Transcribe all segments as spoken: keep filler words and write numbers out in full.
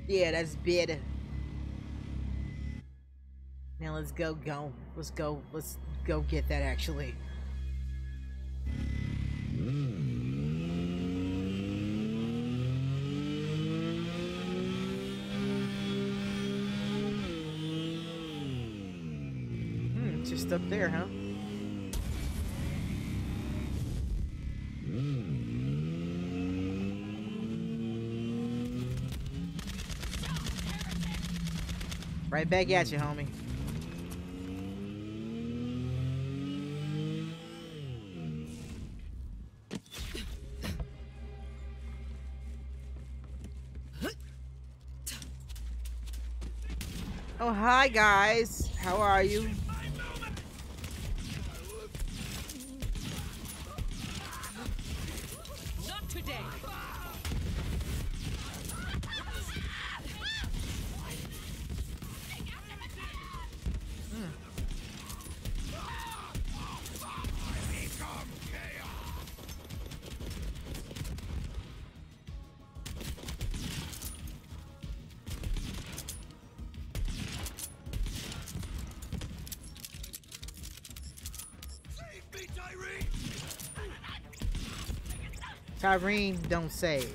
Yeah, that's better. Now let's go, go. Let's go. Let's go get that actually. Hmm, just up there, huh? Right back at you, homie. Oh, hi, guys. How are you? Not today. Tyreen, don't say.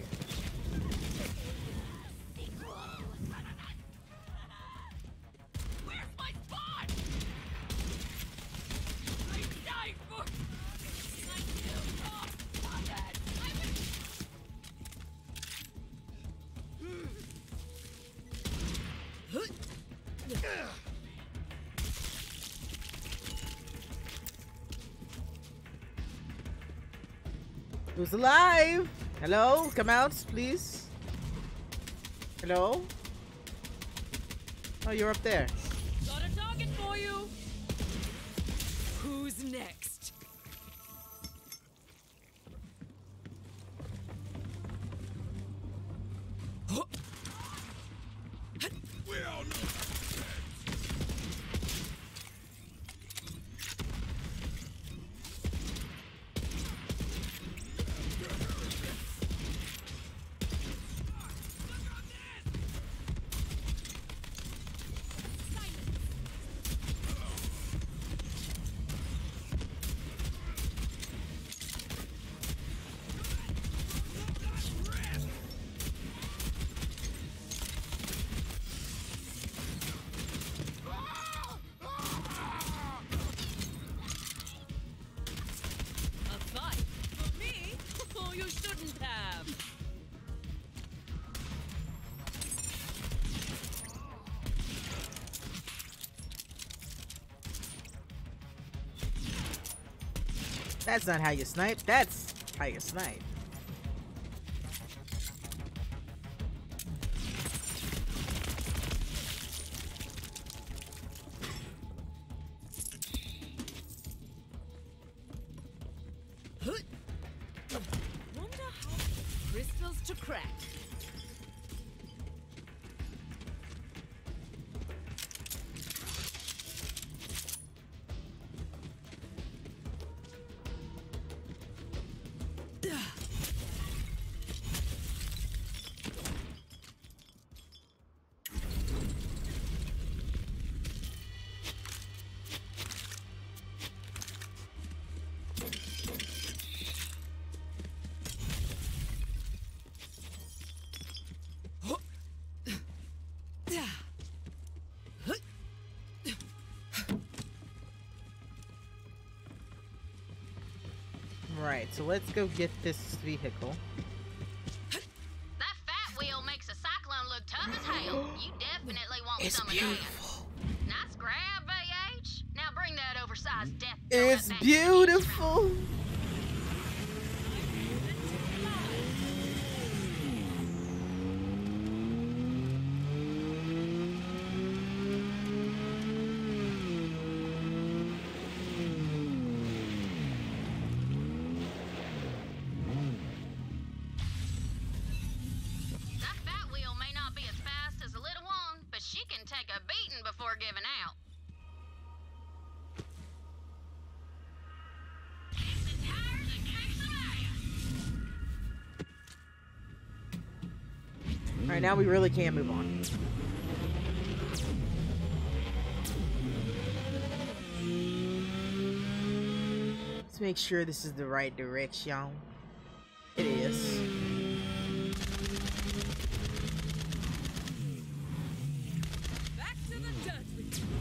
Where's my spot? I died for. I killed off. Stop it. Who's alive? Hello? Come out, please. Hello? Oh, you're up there. Got a target for you. Who's next? We all know. A fight for me? Oh, you shouldn't have. That's not how you snipe. That's how you snipe. Wonder how crystals to crack. Right, so let's go get this vehicle. That fat wheel makes a cyclone look tough as hell. You definitely want It's some beautiful. of that. Nice grab, V H. Now bring that oversized death It's donut back to the engine room. beautiful. That fat wheel may not be as fast as the little one, but she can take a beating before giving out. Alright, now we really can move on. Let's make sure this is the right direction. It is. Back to the dirt with you.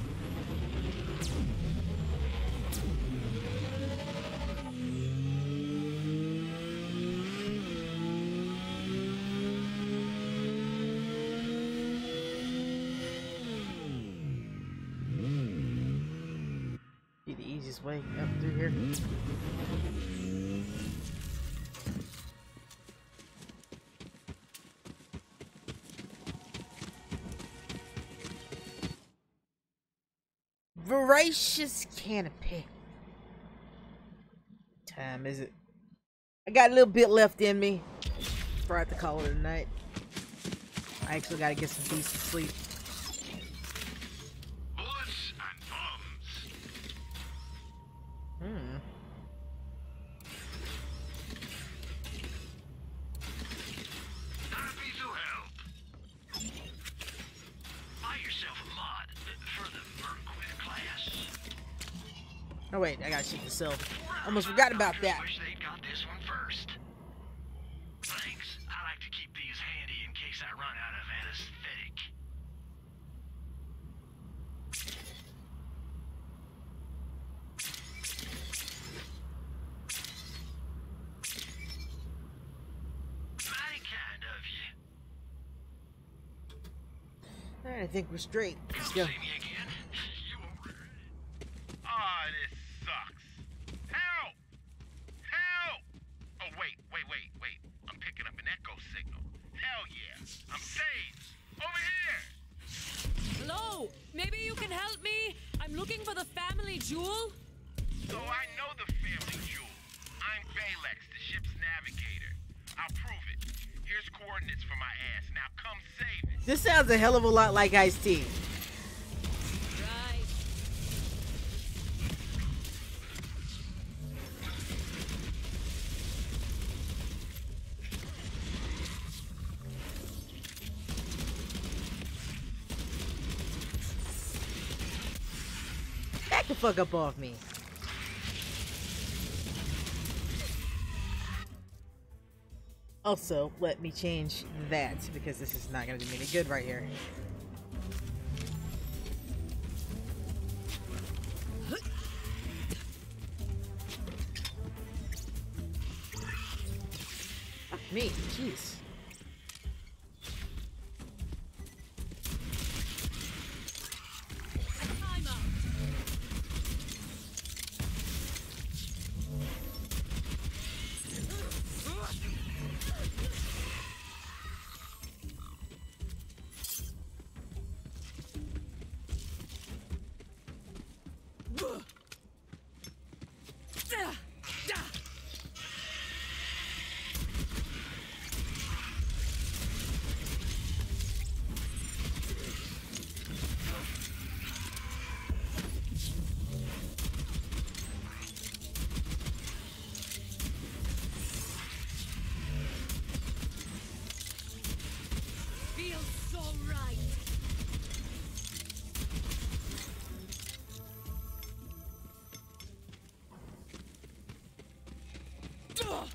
Be the easiest way up through here. Voracious canopy. Time is it? I got a little bit left in me before I have to call it a night. I actually gotta get some decent sleep. Bullets and bombs. Hmm. Happy to help. Buy yourself a mod for the Merquith class. Oh wait, I gotta shoot the cell. Almost forgot about that. Wish they'd got this one first. Thanks. I like to keep these handy in case I run out of anesthetic. Mighty kind of you. Alright, I think we're straight. Let's Come go. see me again. You won't regret it. Ah, this sucks. Help! Help! Oh, wait, wait, wait, wait. I'm picking up an echo signal. Hell yeah. I'm saved. Over here! Hello? Maybe you can help me? I'm looking for the family jewel. So I know the family jewel. I'm Balex, the ship's navigator. I'll prove it. Here's coordinates for my ass. Now come save it. This sounds a hell of a lot like Ice-T. Right. Back the fuck up off me. Also, let me change that because this is not gonna do me any good right here. Fuck me, jeez. I'm out. Feels so right. Ugh.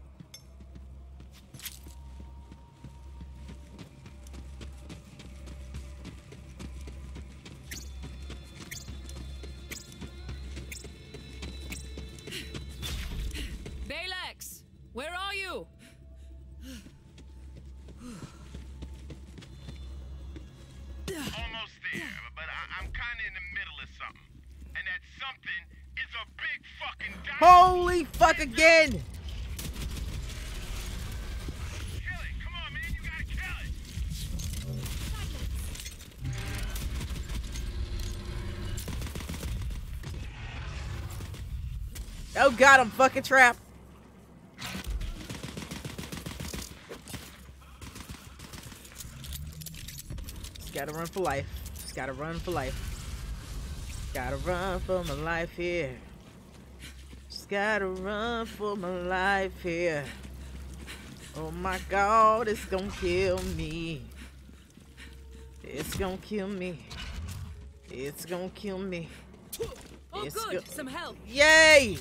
Balex, where are you? Almost there, but I, I'm kind of in the middle of something. And that something is a big fucking diamond. Holy fuck again! Kill it. Come on, man. You gotta kill it. Oh god, I'm fucking trapped. Just gotta run for life. Just gotta run for life. Gotta run for my life here. Just gotta run for my life here. Oh my god, it's gonna kill me. It's gonna kill me. It's gonna kill me. Oh, It's good. go- Some help. Yay!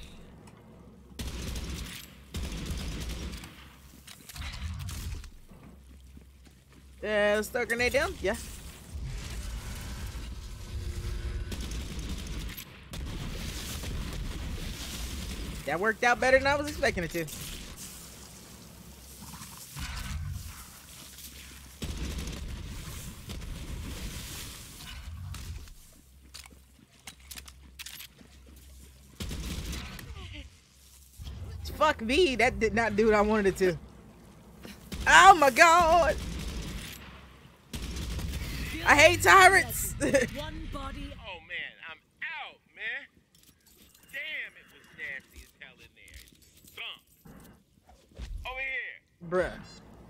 Uh, let's throw a grenade down. Yeah. That worked out better than I was expecting it to. Fuck me, that did not do what I wanted it to. Oh my god! I hate tyrants! One body. Oh man, I'm out, man. Damn, it was nasty as hell in there. Stunk. Over here.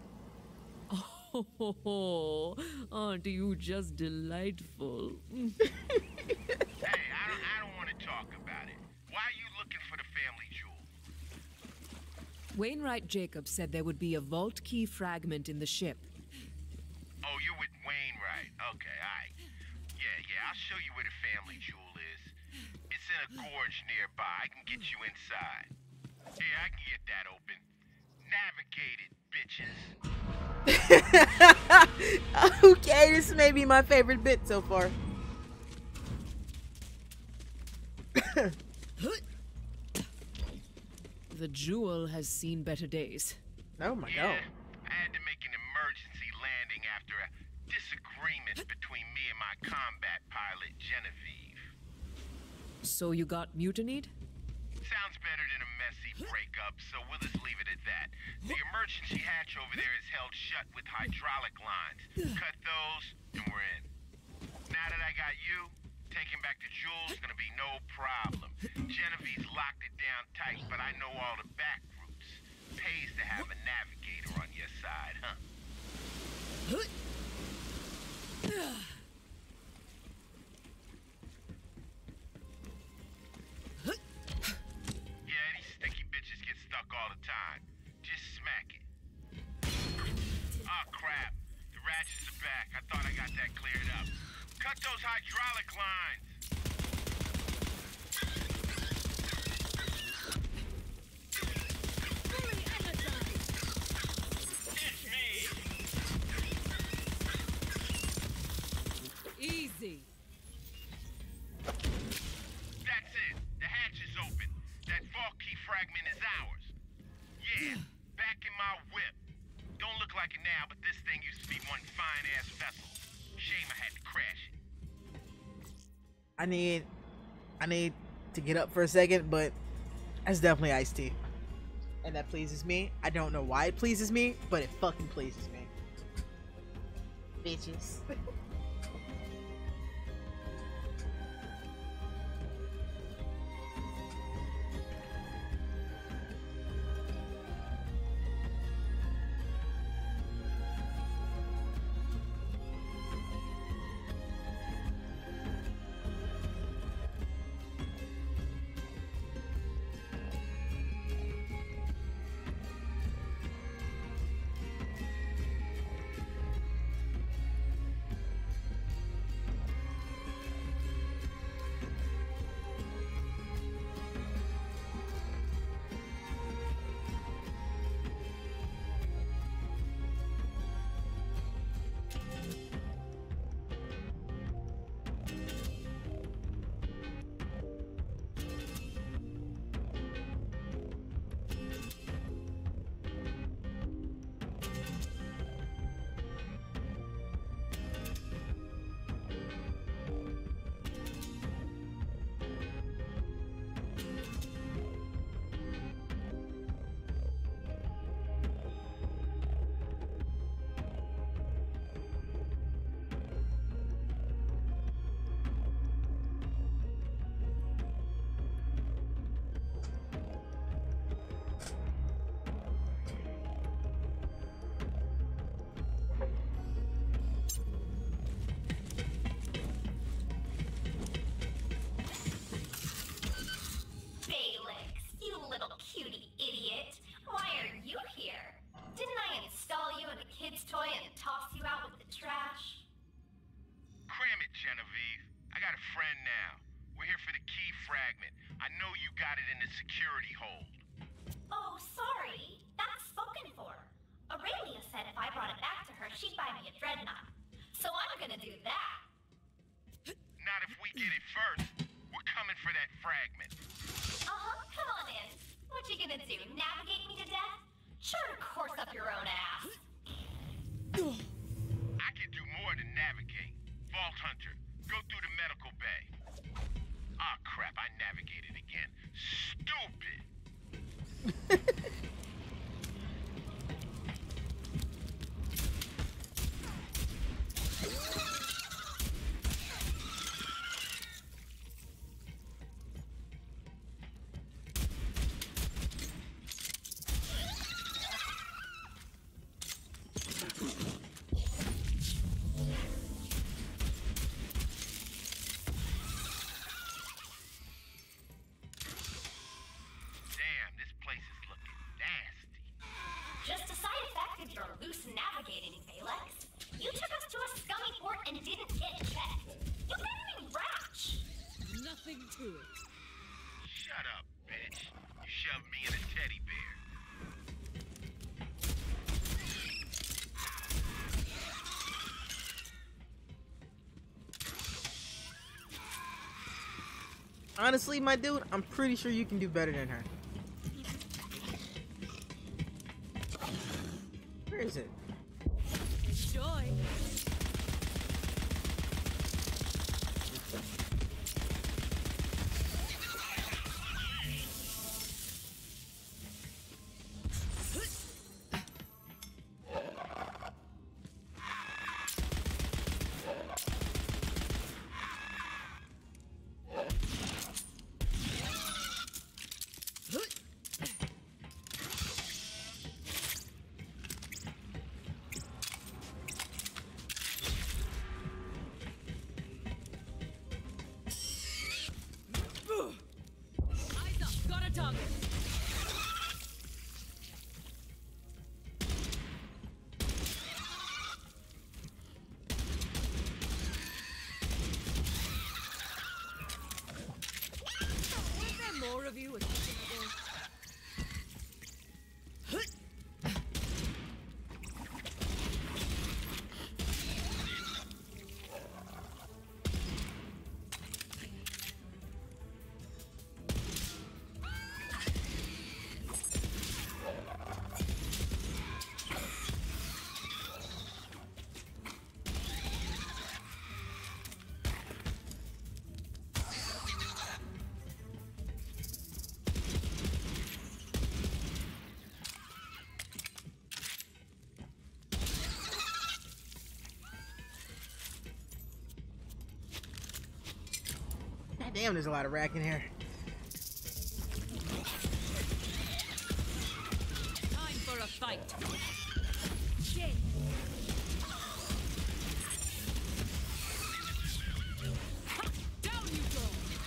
Bruh. Oh, aren't you just delightful? Hey, I don't, I don't want to talk about it. Why are you looking for the family jewel? Wainwright Jacobs said there would be a vault key fragment in the ship. Oh, you with Wainwright. Okay, alright. Yeah, yeah, I'll show you where the family jewel is. It's in a gorge nearby. I can get you inside. Yeah, I can get that open. Navigate it, bitches. Okay, this may be my favorite bit so far. The jewel has seen better days. Oh my Yeah, god. I had to make an emergency landing after a disagreement between me and my combat pilot, Genevieve. So you got mutinied? Sounds better than a messy breakup, so we'll just leave it at that. The emergency hatch over there is held shut with hydraulic lines. Cut those, and we're in. Now that I got you, taking back the jewel's gonna be no problem. Genevieve's locked it down tight, but I know all the back routes. Pays to have a navigator on your side, huh? Yeah, these sticky bitches get stuck all the time. Just smack it. Oh, crap. The ratchets are back. I thought I got that cleared up. Cut those hydraulic lines. It's me. Easy. That's it. The hatch is open. That vault key fragment is ours. Yeah, back in my whip. Don't look like it now, but this thing used to be one fine-ass vessel. Shame I had to crash it. I need I need to get up for a second, but that's definitely iced tea. And that pleases me. I don't know why it pleases me, but it fucking pleases me. Bitches. toy and toss you out with the trash? Cram it, Genevieve. I got a friend now. We're here for the key fragment. I know you got it in the security hold. Oh, sorry. That's spoken for. Aurelia said if I brought it back to her, she'd buy me a dreadnought. So I'm gonna do that. Not if we get it first. We're coming for that fragment. Uh-huh, come on in. What you gonna do, navigate me to death? Sure to course up your own ass. I can do more than navigate. Vault Hunter, go through the medical bay. Ah, crap, I navigated again. Stupid! Damn, this place is looking nasty. Just a side effect of your loose navigating, Alex. You took us to a scummy port and didn't get checked. You better be rash. Nothing to it. Shut up, bitch. You shoved me in a teddy bear. Honestly, my dude, I'm pretty sure you can do better than her. Where is it? Enjoy. Eyes up, got a target. Was there more of you with Damn, there's a lot of rack in here. time for a fight? Shit. Ha! Down you go.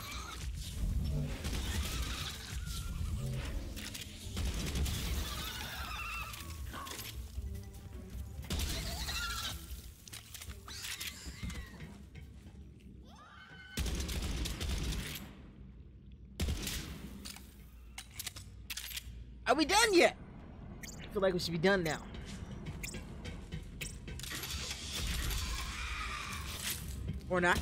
Are we done yet? I feel like we should be done now. Or not.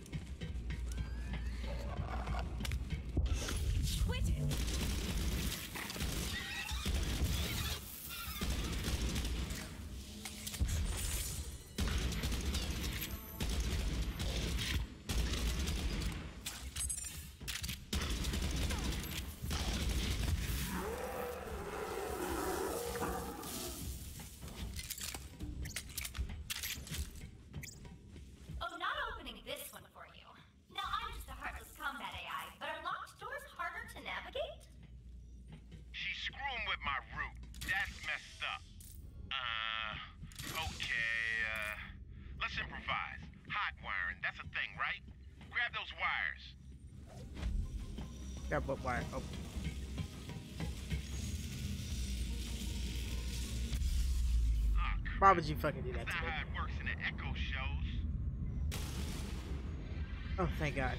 Quit it. Grab those wires. Grab what wire? Oh. Ah, Why would you fucking do that That's to not me? how it works in the Echo shows. Oh, thank God.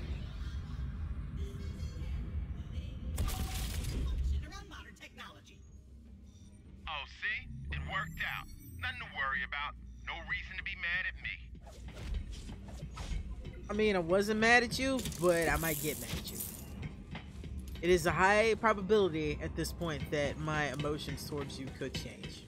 Around modern technology. Oh, see? It worked out. Nothing to worry about. No reason to be mad at me. I mean, I wasn't mad at you, but I might get mad at you. It is a high probability at this point that my emotions towards you could change.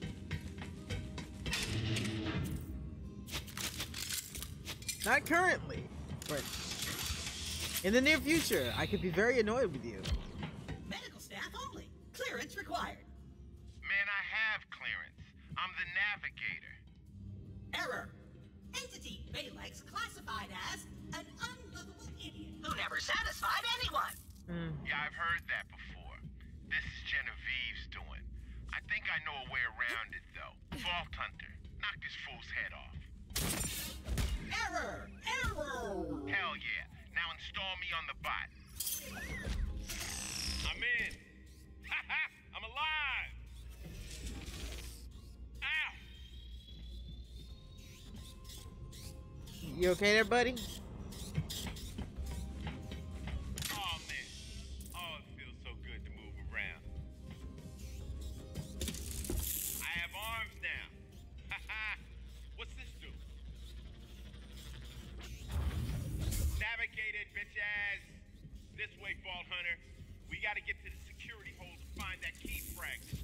Not currently, but in the near future, I could be very annoyed with you. Medical staff only. Clearance required. Man, I have clearance. I'm the navigator. Error. Entity Balex classified as an unlovable idiot who never satisfied anyone. Hmm. Yeah, I've heard that before. This is Genevieve's doing. I think I know a way around it, though. Vault Hunter. Knock this fool's head off. Error. Error. Hell yeah. Now install me on the bot. I'm in. Haha! I'm alive! Ow! You okay there, buddy? Oh, man. Oh, it feels so good to move around. I have arms now. Haha! What's this do? Navigate it, bitch ass. This way, Vault Hunter. We gotta get to the security hole to find that key fragment.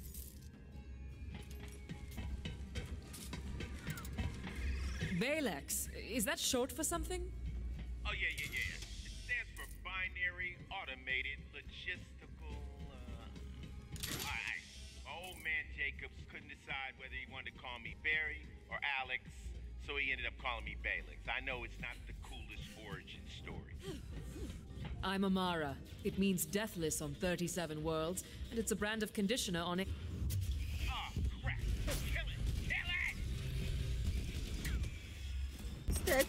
Balex, is that short for something? Oh, yeah, yeah, yeah. yeah. It stands for Binary Automated Logistical, uh... Alright. My old man Jacobs couldn't decide whether he wanted to call me Barry or Alex, so he ended up calling me Balex. I know it's not the coolest origin story. I'm Amara. It means deathless on thirty-seven worlds, and it's a brand of conditioner on it. Oh, crap. Kill it! Kill it! It's dead.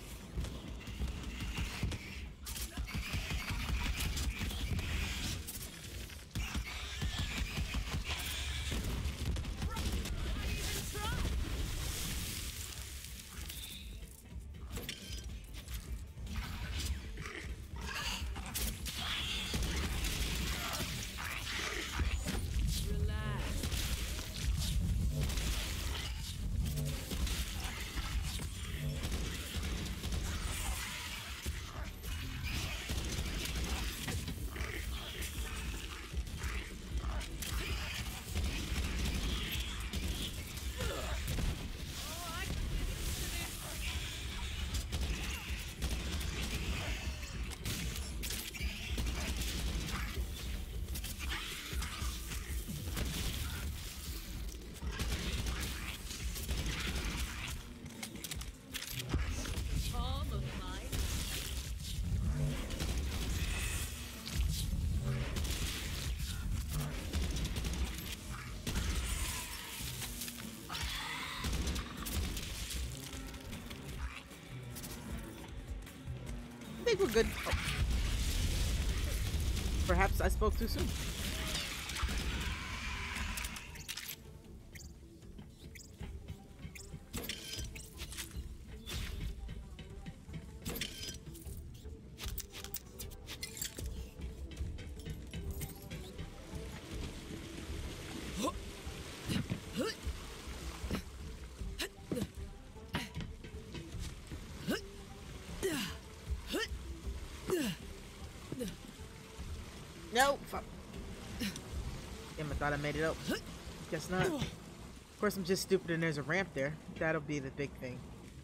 Palm of mine. I think we're good. Oh. Perhaps I spoke too soon. No! Fuck. Damn, I thought I made it up. Guess not. Of course, I'm just stupid and there's a ramp there. That'll be the big thing.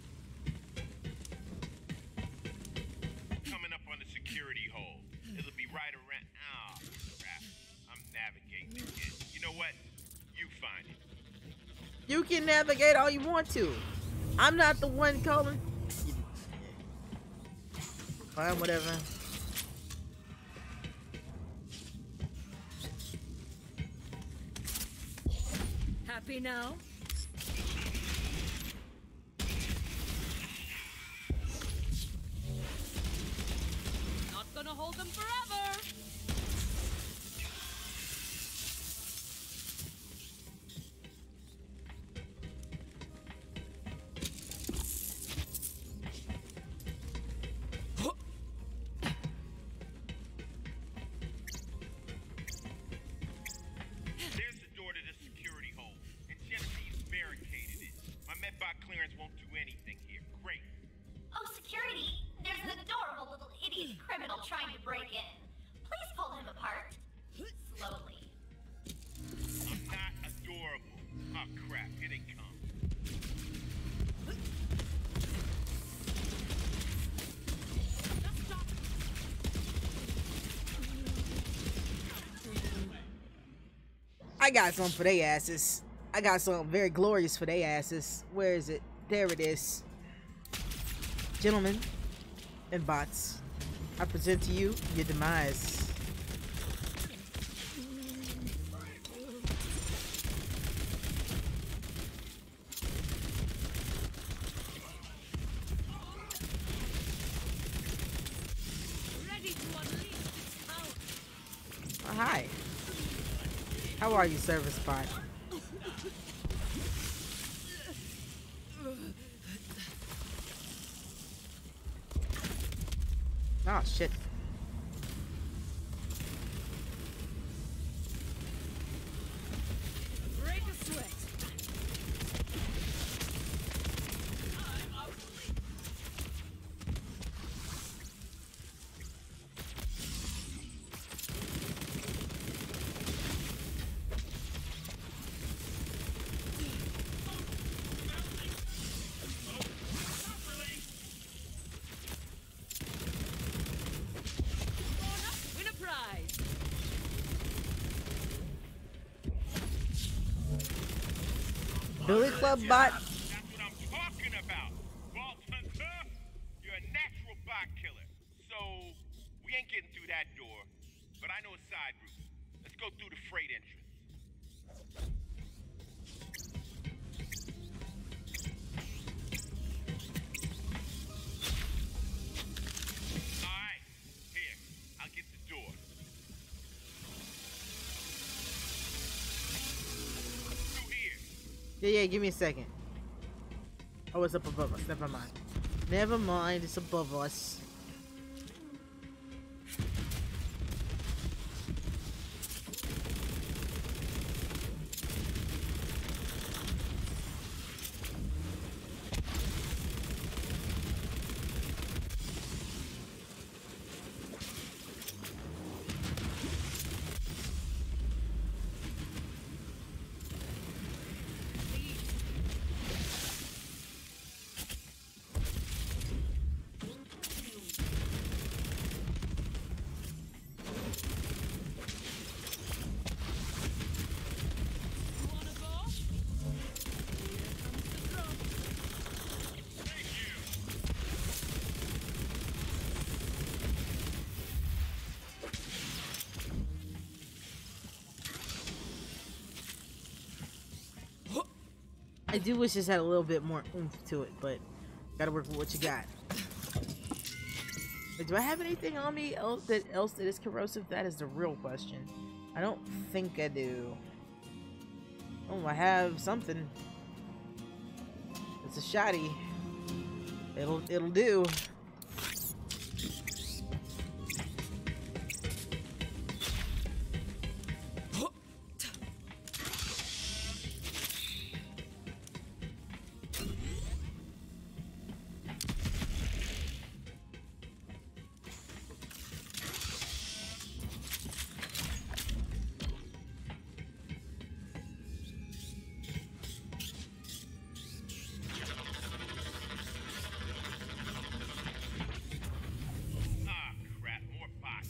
Coming up on the security hole. It'll be right around... Oh, crap. I'm navigating again. You know what? You find it. You can navigate all you want to. I'm not the one calling. Fine, whatever. Happy now? gonna hold them forever. There's the door to the security hole, and Genevieve's barricaded it. My medbot clearance won't do anything here. Great. Oh, security! There's an adorable little idiot criminal trying to break in. Please pull him apart. Slowly. I'm not adorable. Oh crap, here they come. I got something for they asses. I got something very glorious for they asses. Where is it? There it is. Gentlemen and bots, I present to you your demise. Ready to unleash its power. Oh, hi. How are you, service bot? Oh shit. Break a sweat. Win a prize. Billy Club bot. That's what I'm talking about. Vault Hunter, you're a natural bot killer. So, we ain't getting through that door. But I know a side route. Let's go through the freight entrance. Alright, here. I'll get the door. Through here. Yeah, yeah, give me a second. Oh, it's up above us. Never mind. Never mind, it's above us. I do wish this had a little bit more oomph to it, but gotta work with what you got. But do I have anything on me else that else that is corrosive? That is the real question. I don't think I do. Oh, I have something. It's a shotty. It'll it'll do. Ah, crap, more bots.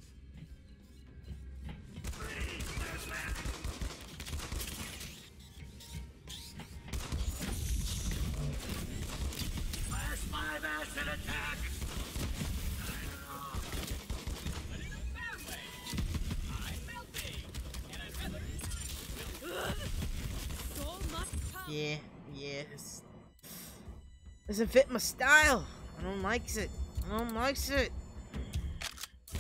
Last five acid attack! So much power. Yeah, yeah. This doesn't fit my style. I don't like it. I don't like it.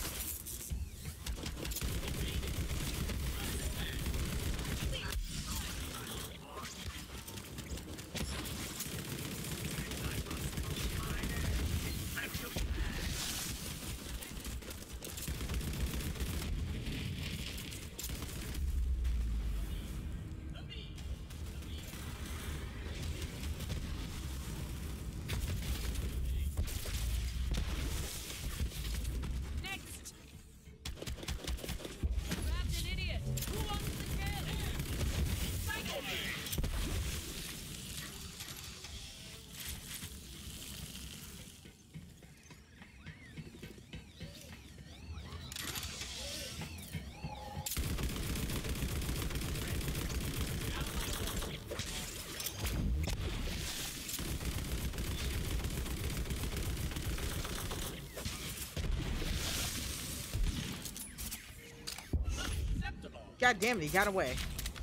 God damn it, he got away.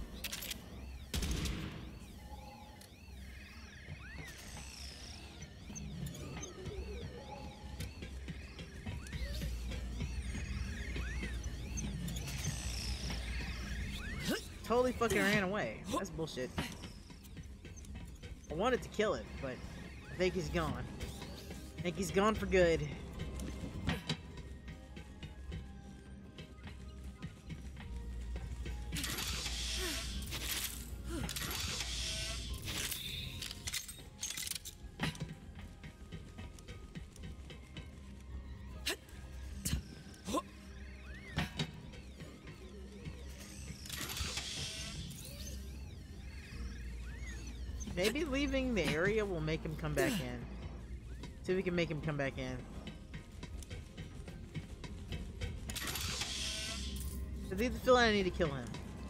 Totally fucking ran away. That's bullshit. I wanted to kill him, but I think he's gone. I think he's gone for good. Maybe leaving the area will make him come back in. See if we can make him come back in. I think the feeling I need to kill him.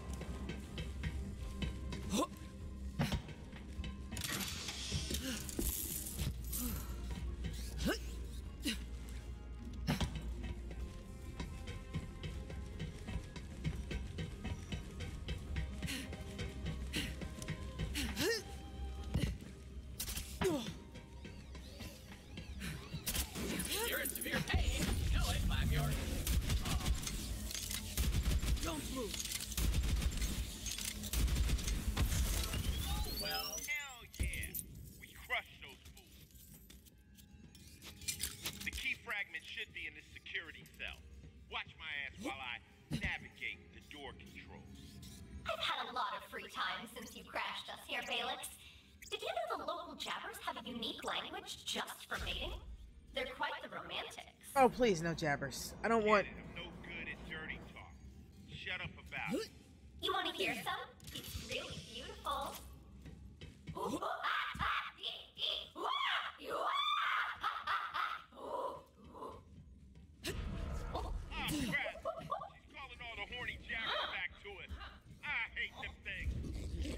Oh, please, no jabbers. I don't want... No good at dirty talk. Shut up about it. You want to hear some? It's really beautiful. Oh, crap. She's calling all the horny jabbers back to us. I hate them things.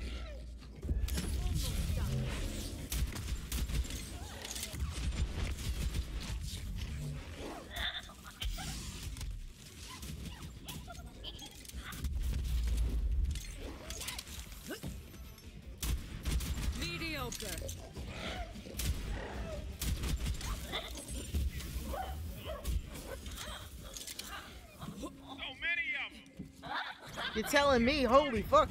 Mediocre. So many of them. You're telling me, holy fuck.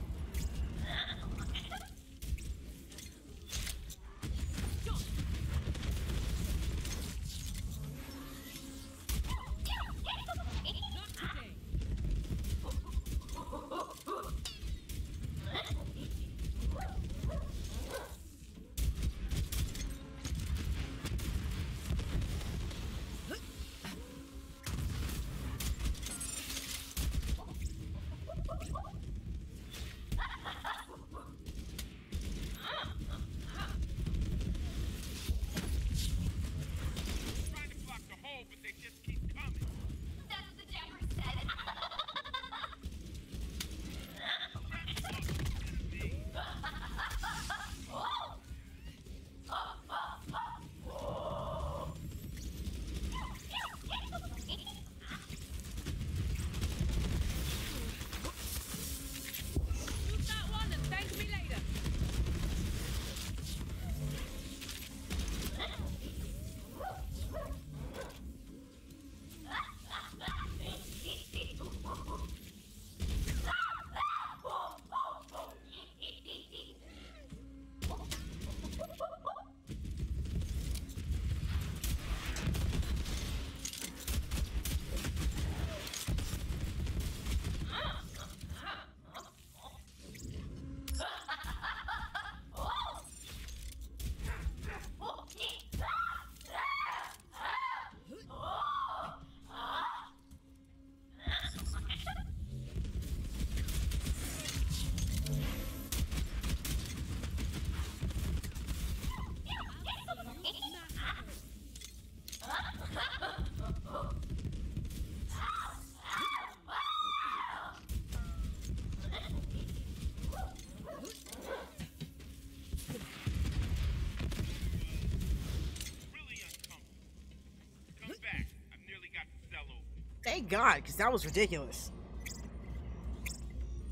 Thank God, because that was ridiculous.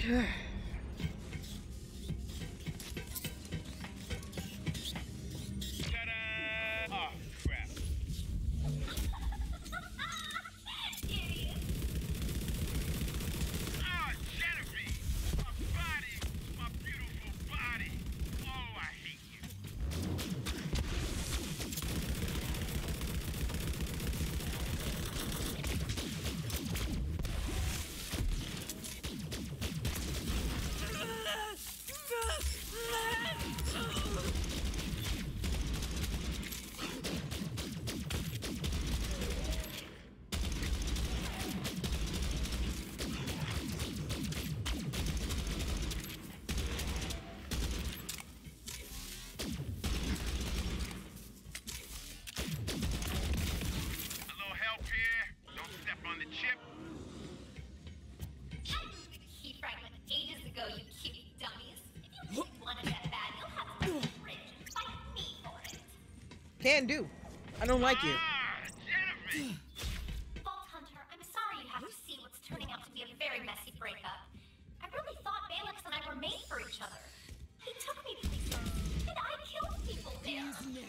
Ta-da! Oh, crap. Idiot. Ah, Genevieve! My body! My beautiful body! Oh, I hate you. A little help here. Don't step on the chip. I moved the key fragment ages ago, you cute dummies. If you really want it that bad, you'll have to go to the fridge and fight me for it. Can do. I don't like you. Ah, Genevieve! Vault Hunter, I'm sorry you have to see what's turning out to be a very messy breakup. I really thought Balix and I were made for each other. He took me places, and I killed people there.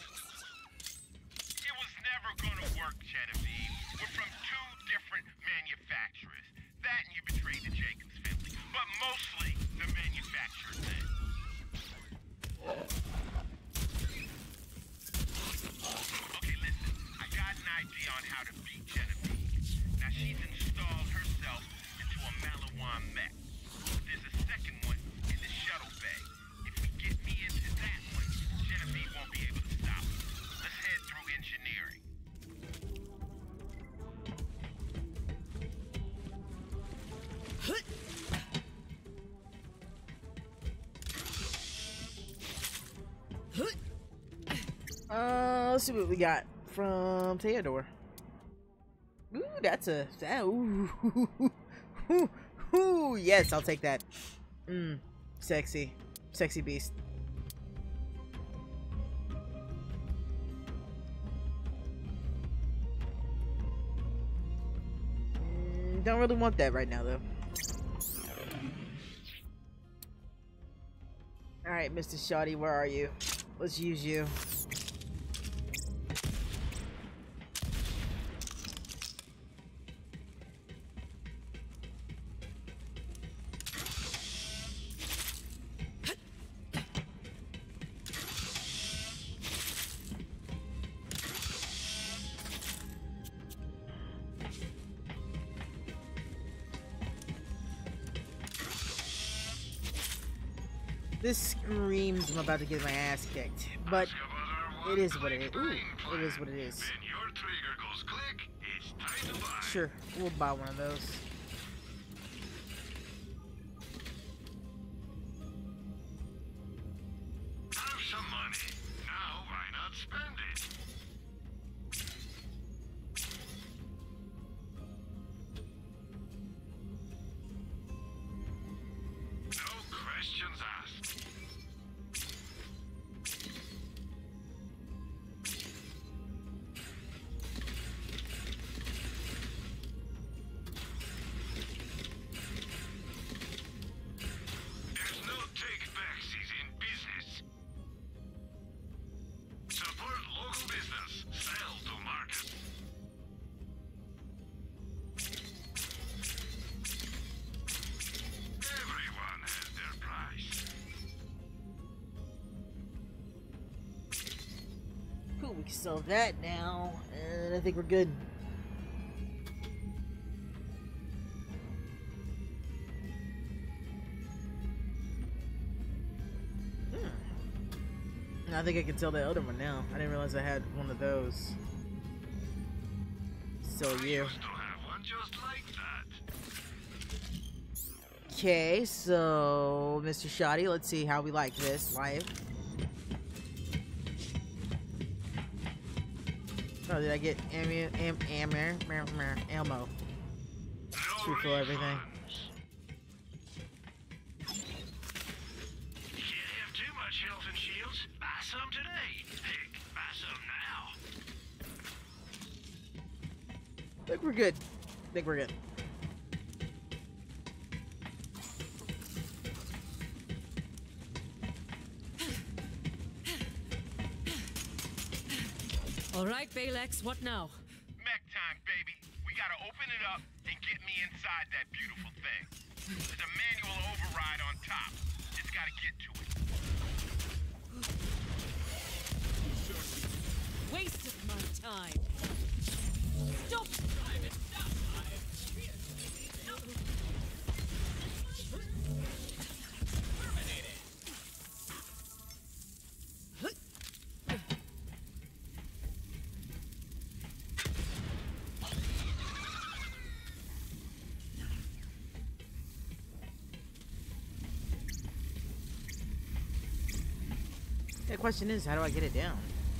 It was never gonna work, Genevieve. We're from two different manufacturers. That and you betrayed the Jacobs family. But mostly the manufacturer did. Okay, listen. I got an idea on how to beat Genevieve. Now she's installed herself into a Malawan mech. There's a second one in the shuttle bay. If we get me into that one, Genevieve won't be able to stop us. Let's head through engineering. Uh, let's see what we got from Theodore. Ooh, that's a that, ooh, ooh, ooh, yes, I'll take that. Mmm, sexy, sexy beast. Mm, don't really want that right now, though. All right, Mister Shoddy, where are you? Let's use you. This screams I'm about to get my ass kicked, but it is what it is. Ooh, it is what it is. When your trigger goes click, it's time to buy. Sure, we'll buy one of those. Have some money. Now why not spend it? No questions asked. There's no take-backsies in business. Support local business. Sell to market. Everyone has their price. Cool, we can sell that now, and I think we're good. Hmm. I think I can sell the other one now. I didn't realize I had one of those. So I you. used to have one just like that. Okay, so Mister Shoddy, let's see how we like this live. Oh, did I get ammo? Am, ammo? Ammo. No Refill everything. refunds. You can't have too much health and shields. Buy some today. Heck, buy some now. I think we're good. I think we're good. All right, Balex, what now? Mech time, baby. We gotta open it up and get me inside that beautiful thing. There's a manual override on top. Just gotta get to it. Wasted my time. Stop! The question is, how do I get it down?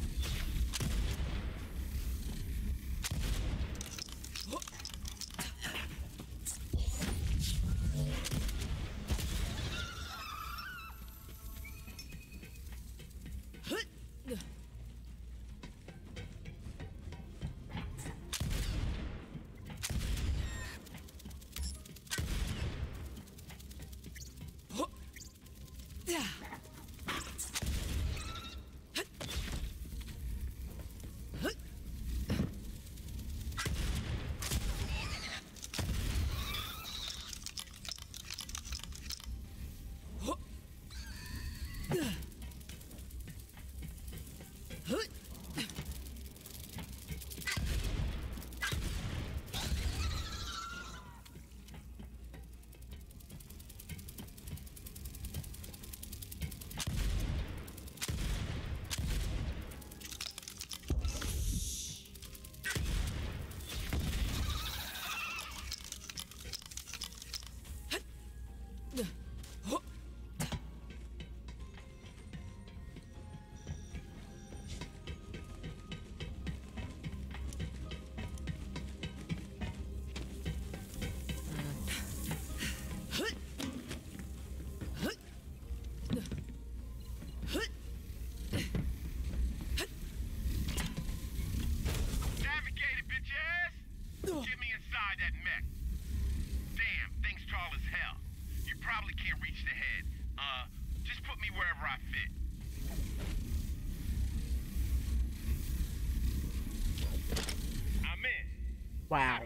Wow.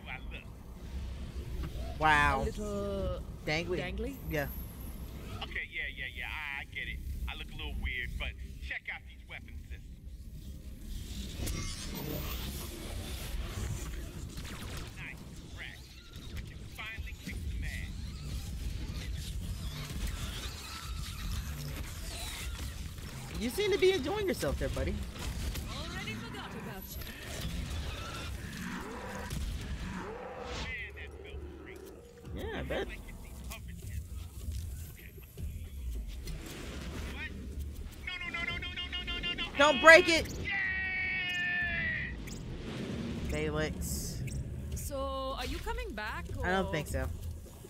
Wow. A little Dangly. dangly? Yeah. Okay, yeah, yeah, yeah, I, I get it. I look a little weird, but check out these weapon systems. Nice, correct. We can finally kick some ass. You seem to be enjoying yourself there, buddy. Already forgot about you. Man, that felt great. Yeah, I bet. Like it's these puppet kids. What? No, no, no, no, no, no, no, no, no, no. Don't break it, Yeah! Felix. So, are you coming back? Or... I don't think so. Yeah,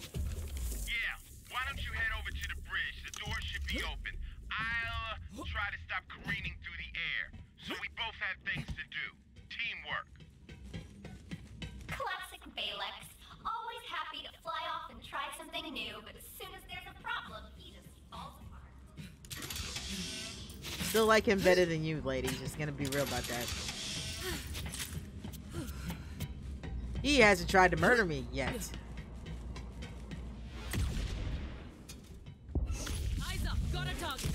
why don't you head over to the bridge? The door should be open. I'll uh, try to stop careening through the air. So we both have things to do. Teamwork. Classic Balex. Always happy to fly off and try something new, but as soon as there's a problem, he just falls apart. Still like him better than you, lady. Just gonna be real about that. He hasn't tried to murder me yet. Eyes up, got a target.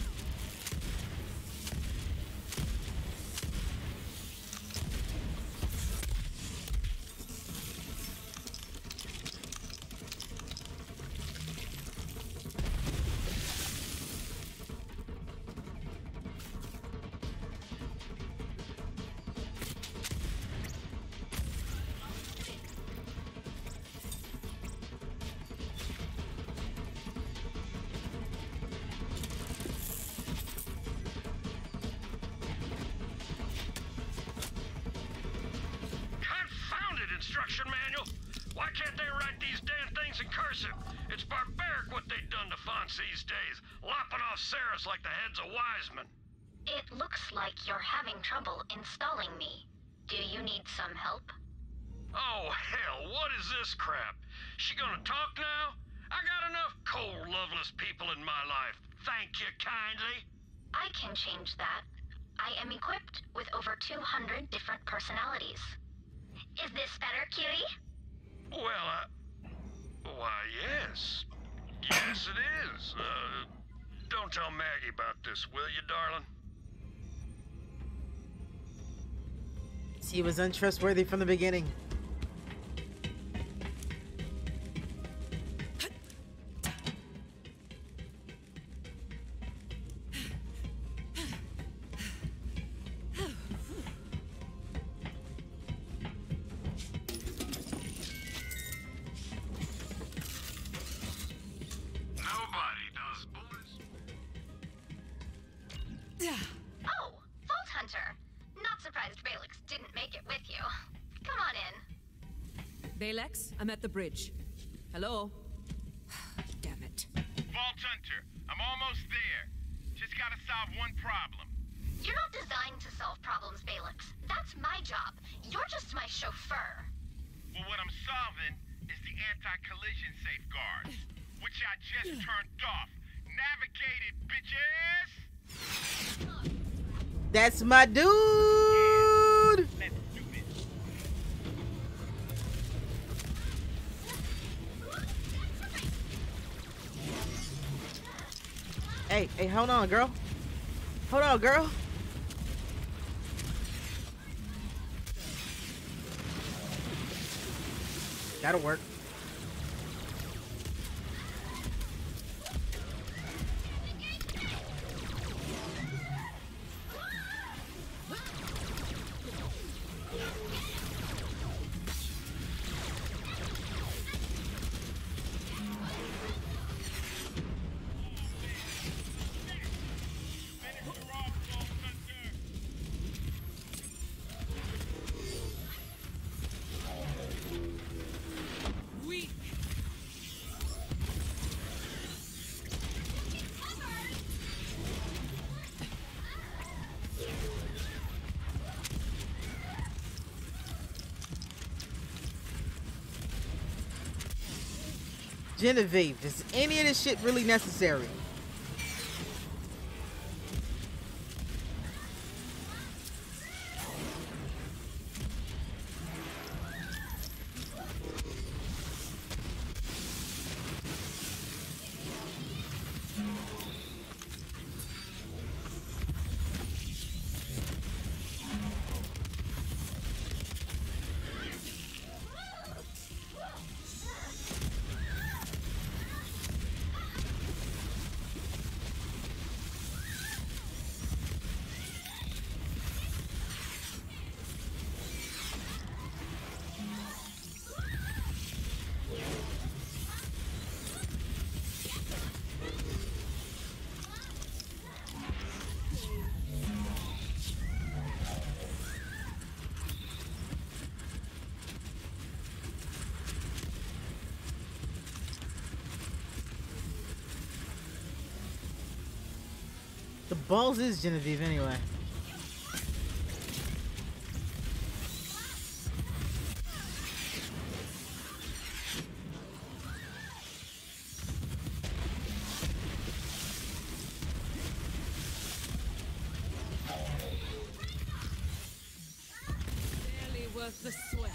Confounded instruction manual! Why can't they write these damn things in cursive? It's barbaric what they've done to fonts these days, lopping off Ceres like the heads of wise men. It looks like you're having trouble installing me. Do you need some help? Oh, hell, what is this crap? She gonna talk now? I got enough cold, loveless people in my life. Thank you kindly. I can change that. I am equipped with over two hundred different personalities. Is this better, cutie? Well, I... Why, yes. Yes, it is. Uh, don't tell Maggie about this, will you, darling? He was untrustworthy from the beginning. Nobody does, boys. Oh, Vault Hunter. Not surprised Balix didn't make it with you. Come on in. Balex, I'm at the bridge. Hello? Damn it. Vault Hunter, I'm almost there. Just gotta solve one problem. You're not designed to solve problems, Balix. That's my job. You're just my chauffeur. Well, what I'm solving is the anti-collision safeguards, which I just turned off. Navigated, bitches! That's my dude. Let's do this. Hey, hey, hold on, girl. Hold on, girl. That'll work. Genevieve, is any of this shit really necessary? The balls is Genevieve anyway. Barely worth the sweat.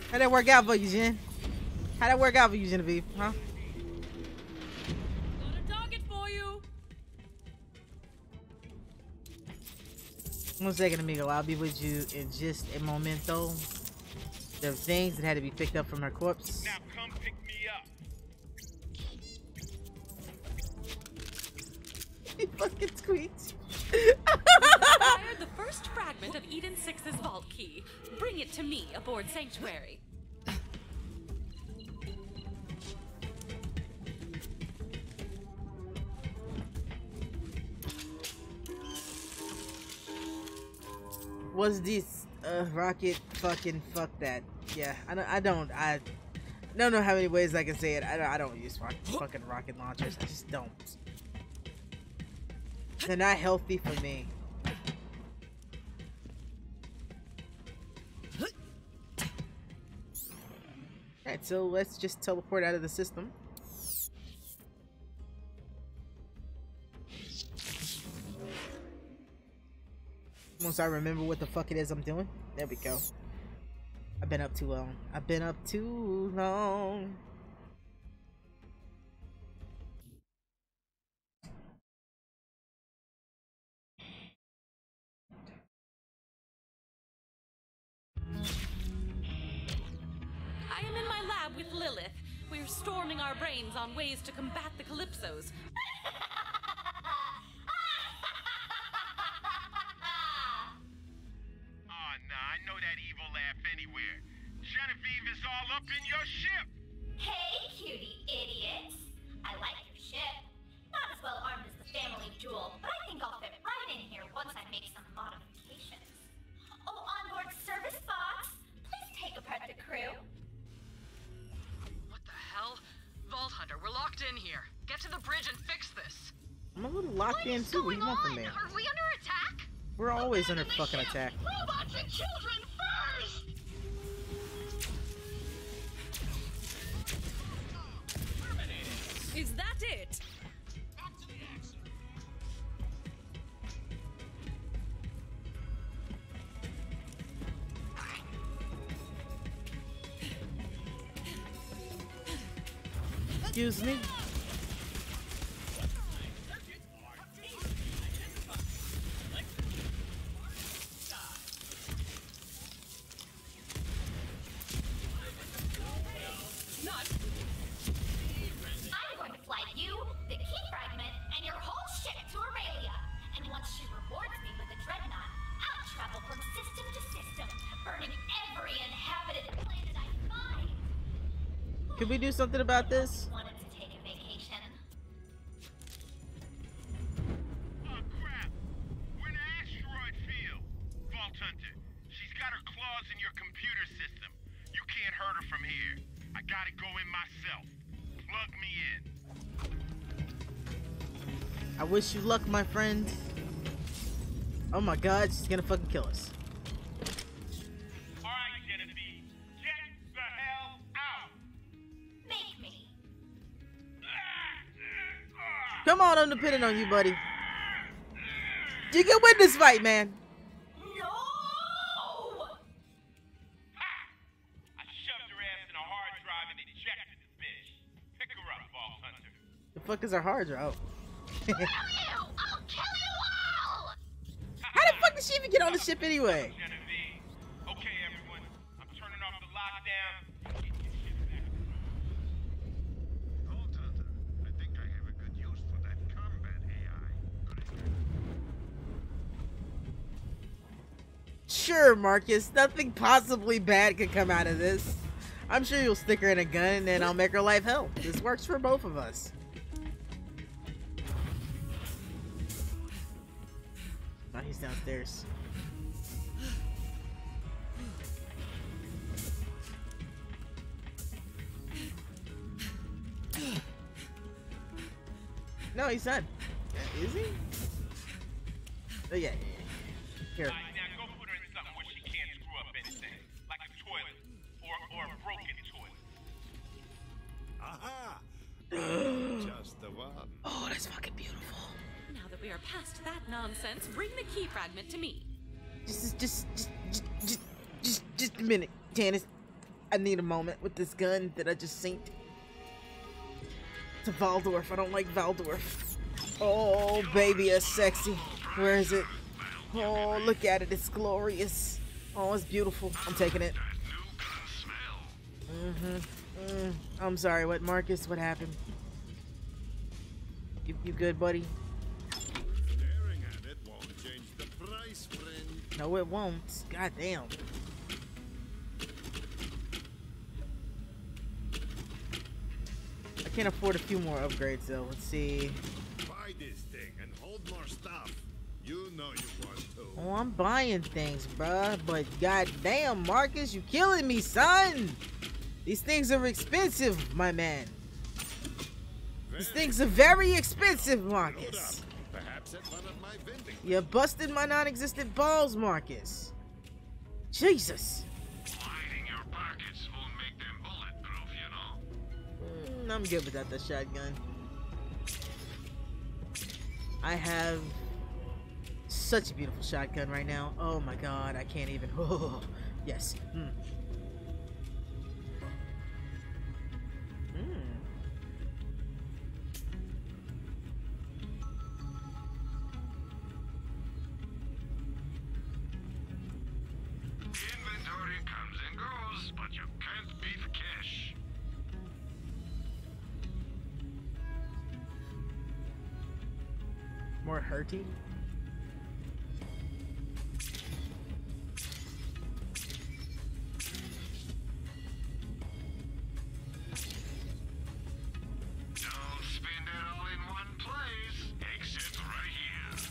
How'd that work out for you, Jen? How'd that work out for you, Genevieve? Huh? Got a target for you. One second, amigo. I'll be with you in just a momento. There were things that had to be picked up from her corpse. Now come pick me up. He fucking tweets. Acquired the first fragment of Eden Six's vault key. Bring it to me aboard Sanctuary. Was this uh, rocket fucking fuck that? Yeah, I don't, I don't, I don't know how many ways I can say it. I don't, I don't use rock, fucking rocket launchers. I just don't. They're not healthy for me. Alright, so let's just teleport out of the system. Once I remember what the fuck it is I'm doing. There we go. I've been up too long. I've been up too long. I am in my lab with Lilith. We're storming our brains on ways to combat the Calypsos. Oh, nah, I know that evil laugh anywhere. Genevieve is all up in your ship. Hey, cutie idiots. I like your ship. Not as well armed as the family jewel, but I think I'll fit right in here once I make some modifications. Oh, onboard service box. Please take apart the crew. What the hell? Vault Hunter, we're locked in here. Get to the bridge and fix this. I'm a little locked What in is too. What do going you want from on? me? Are we under attack? We're always under fucking attack. Robots and children first! Is that it? Excuse me. I'm going to fly you, the key fragment, and your whole ship to Aurelia. And once she rewards me with a dreadnought, I'll travel from system to system, burning every inhabited planet I find. Can we do something about this? Wanted to take a vacation. Oh, crap. We're in an asteroid field. Vault Hunter, she's got her claws in your computer system. You can't hurt her from here. I gotta go in myself. Plug me in. I wish you luck, my friend. Oh my god, she's gonna fucking kill us. All right, Genevieve. Get the hell out. Make me. Come on, I'm depending on you, buddy. You can win this fight, man. No! Ha! I shoved her ass in a hard drive and ejected the bitch. Pick her up, Vault Hunter. The fuck is our hard drive? Kill you! I'll kill you all! How the fuck did she even get on the ship anyway? Genevieve. Okay, everyone. I'm turning off the lockdown. Get your shit back. Vault Hunter, I think I have a good use for that combat A I. Sure, Marcus. Nothing possibly bad could come out of this. I'm sure you'll stick her in a gun and I'll make her life hell. This works for both of us. Oh, he's downstairs. No, he's not. Is he? Oh, yeah, yeah, yeah. Here. All right, now go put her in something where she can't screw up anything. Like a toilet. Or, or a broken toilet. Aha! Just the one. Oh, that's fucking beautiful. Now that we are past that nonsense, bring the key fragment to me. Just, just, just, just, just, just, just a minute, Tannis. I need a moment with this gun that I just synced to Waldorf. I don't like Waldorf. Oh, baby, it's sexy. Where is it? Oh, look at it. It's glorious. Oh, it's beautiful. I'm taking it. Mm-hmm. Mm. I'm sorry. What, Marcus? What happened? You, you good, buddy? Staring at it won't change the price, friend. No, it won't. God damn. I can't afford a few more upgrades though. Let's see. Buy this thing and hold more stuff. You know you want to. Oh, I'm buying things, bruh. But goddamn, Marcus, you killing me, son. These things are expensive, my man. These things are very expensive, Marcus. Perhaps at one of my vending. You busted my non-existent balls, Marcus. Jesus. Hiding your pockets won't make them bulletproof, you know. Mm, I'm good without the shotgun. I have such a beautiful shotgun right now. Oh my god, I can't even. Oh, yes. Mm. Inventory comes and goes, but you can't beat cash. More hurty. Don't spend it all in one place, except right here.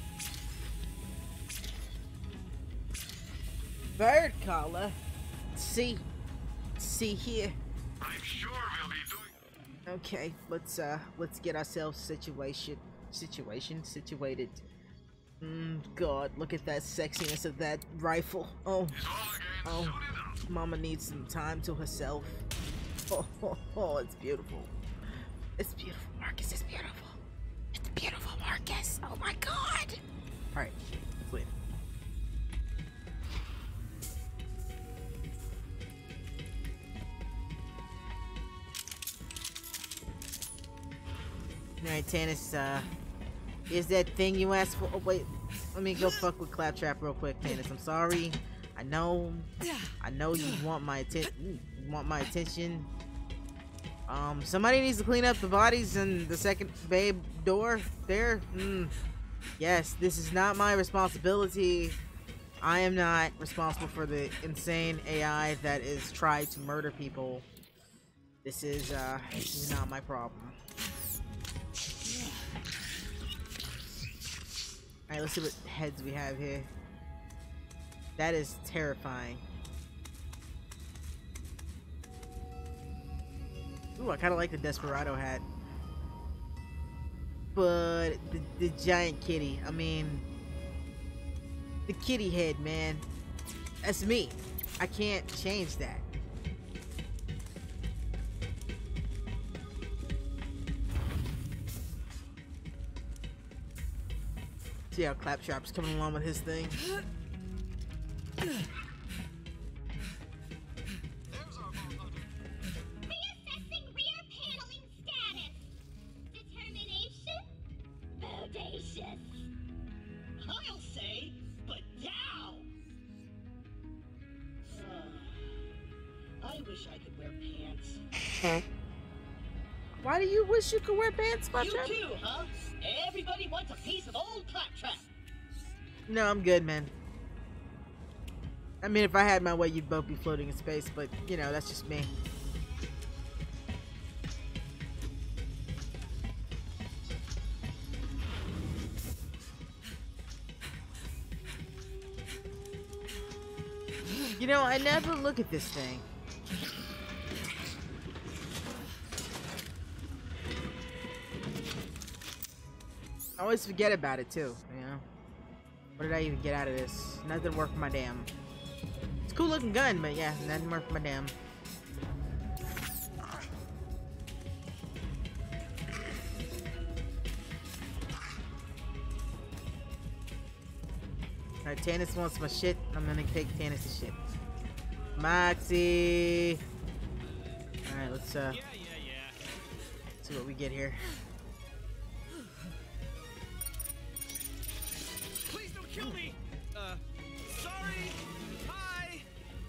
Bird collar. See, see here. I'm sure we'll be doing. Okay, let's uh, let's get ourselves situation, situation, situated. Mm, God, look at that sexiness of that rifle. Oh, oh, Mama needs some time to herself. Oh, oh, oh, it's beautiful. It's beautiful, Marcus. It's beautiful. It's beautiful, Marcus. Oh my God. All right, let's leave. Alright, Tannis, uh, is that thing you asked for? Oh, wait, let me go fuck with Claptrap real quick, Tannis. I'm sorry. I know, I know you want my attention, you want my attention. Um, somebody needs to clean up the bodies in the second babe door there. Mm. Yes, this is not my responsibility. I am not responsible for the insane A I that is trying to murder people. This is, uh, this is not my problem. Alright, let's see what heads we have here. That is terrifying. Ooh, I kind of like the Desperado hat. But the, the giant kitty, I mean... The kitty head, man. That's me. I can't change that. See how Claptrap's coming along with his thing. Reassessing rear paneling status. Determination? Bodacious. I'll say, but down. Uh, I wish I could wear pants. Why do you wish you could wear pants, Claptrap? You too, huh? Everybody wants a piece of old Claptrap. No, I'm good, man. I mean, if I had my way, you'd both be floating in space, but, you know, that's just me. You know, I never look at this thing. I always forget about it too, you know? What did I even get out of this? Nothing worth my damn. It's a cool looking gun, but yeah, nothing worth my damn. Alright, Tannis wants my shit. I'm gonna take Tannis' shit. Moxie. All right, let's uh, see what we get here. Please don't kill me. Uh, sorry. Hi.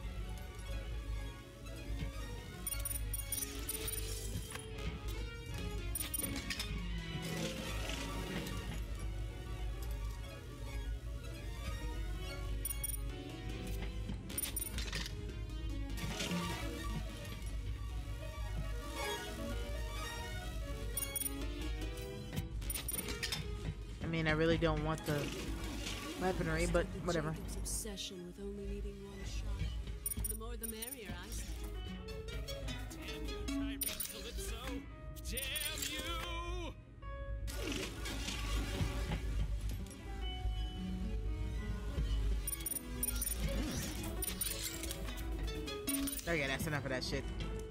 I mean, I really don't want the weaponry, but whatever. Jacob's obsession with only needing one shot. The more the merrier, I say. Damn you, Tyrese Calypso. Damn you. Okay, that's enough of that shit.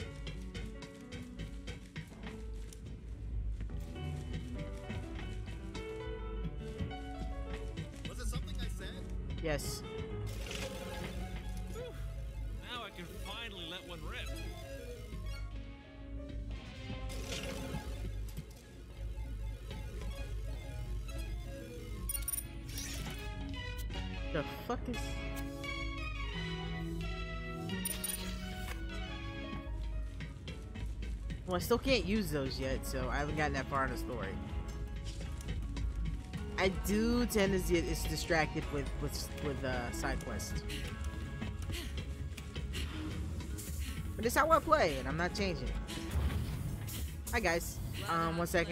Was it something I said? Yes. Whew. Now I can finally let one rip. The fuck is... Well, I still can't use those yet, so I haven't gotten that far in the story. I do tend to get it's distracted with with with uh, side quests, but it's how I play, and I'm not changing. Hi guys, um, one second.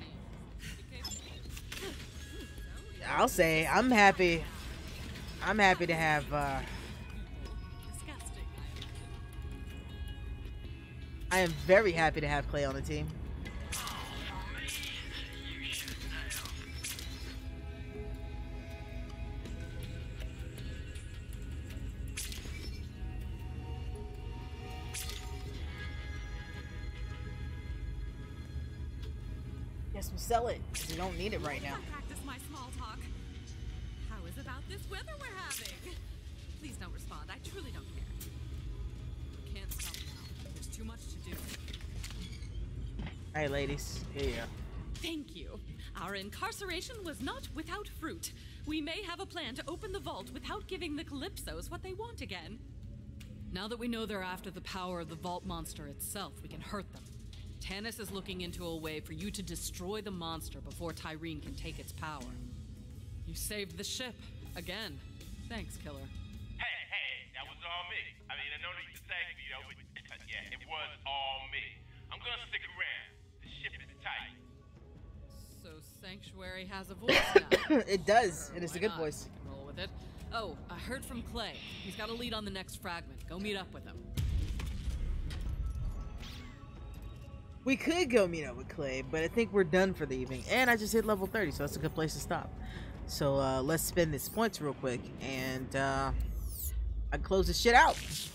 I'll say I'm happy. I'm happy to have. Uh, I am very happy to have Clay on the team. Guess we'll sell it. We don't need it right now. Practice my small talk. How is about this weather we're having? Please don't respond. I truly don't care. Can't stop now. There's too much to do. Hey, ladies. Here you go. Thank you. Our incarceration was not without fruit. We may have a plan to open the vault without giving the Calypsos what they want again. Now that we know they're after the power of the Vault Monster itself, we can hurt them. Tannis is looking into a way for you to destroy the monster before Tyreen can take its power. You saved the ship. Again. Thanks, Killer. Hey, hey, that was all me. I mean, I know that you thank me, though, but yeah, it was all me. I'm gonna stick around. The ship is tight. So Sanctuary has a voice now. It does, Sure, and it's a why good not? voice. I can roll with it. Oh, I heard from Clay. He's got a lead on the next fragment. Go meet up with him. We could go meet up with Clay, but I think we're done for the evening. And I just hit level thirty, so that's a good place to stop. So uh, let's spend these points real quick, and uh, I can close this shit out.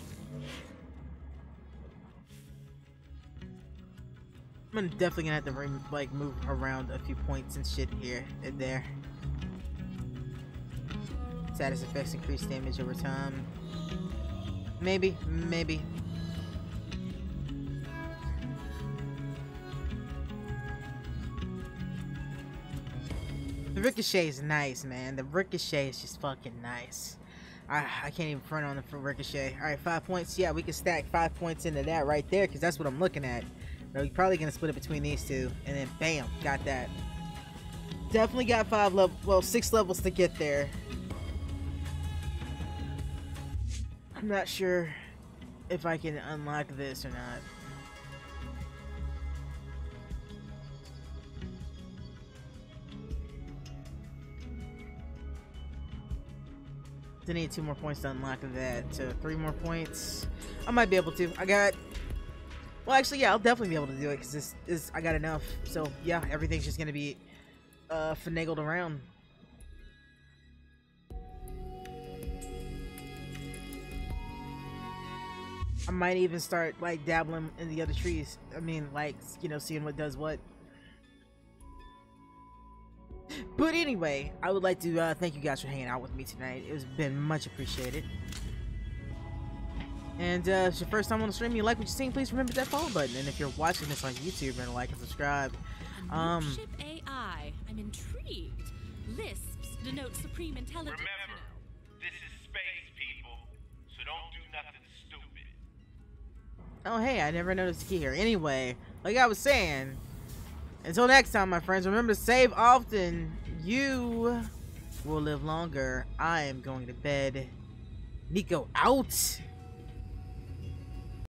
I'm definitely gonna have to re like move around a few points and shit here and there. Status effects increase damage over time. Maybe, maybe. The Ricochet is nice, man. The Ricochet is just fucking nice. I, I can't even front on the Ricochet. Alright, five points. Yeah, we can stack five points into that right there, because that's what I'm looking at. So you're probably going to split it between these two. And then, bam, got that. Definitely got five level, well, six levels to get there. I'm not sure if I can unlock this or not. I need two more points to unlock that. So three more points. I might be able to. I got. Well, actually, yeah, I'll definitely be able to do it because this is. I got enough. So yeah, everything's just gonna be uh, finagled around. I might even start like dabbling in the other trees. I mean, like, you know, seeing what does what. But anyway, I would like to uh, thank you guys for hanging out with me tonight. It has been much appreciated. And uh, if it's your first time on the stream, you like what you're seeing, please remember that follow button. And if you're watching this on YouTube, remember to like and subscribe. A new ship A I. I'm intrigued. Lisps denote supreme intelligence. Remember, this is space, people, so don't do nothing stupid. Oh, hey, I never noticed the key here. Anyway, like I was saying, until next time, my friends, remember to save often. You will live longer. I am going to bed. Nico out.